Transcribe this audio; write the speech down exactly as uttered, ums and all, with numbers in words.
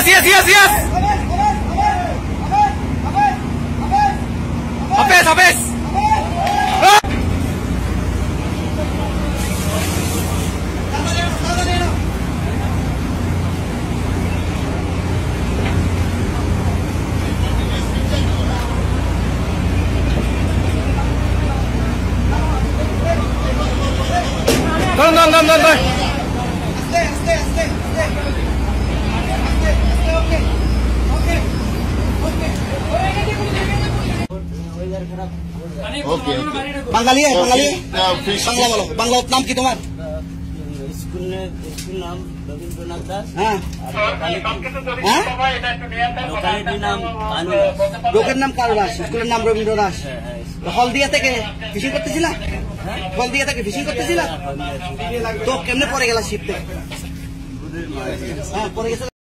yes, yes, yes. Habis, habis. Turun, turun, turun, turun. Stay, stay, stay, stay. Okay, okay, okay. Okay Bangali Bangali fish Bangla বলো বাংলা নাম কি তোমার school school নাম রবীন্দ্রনাথ দাস হ্যাঁ হ্যাঁ লোকালিটির নাম কানু লোকের নাম কারু দাস স্কুলের নাম রবীন্দ্র দাস হলদিয়া থেকে ফিশিং করতেছিলা হলদিয়া থেকে ফিশিং করতেছিলা তো কেমনে পরে গেলা শিপ থেকে হ্যাঁ পরে গেছে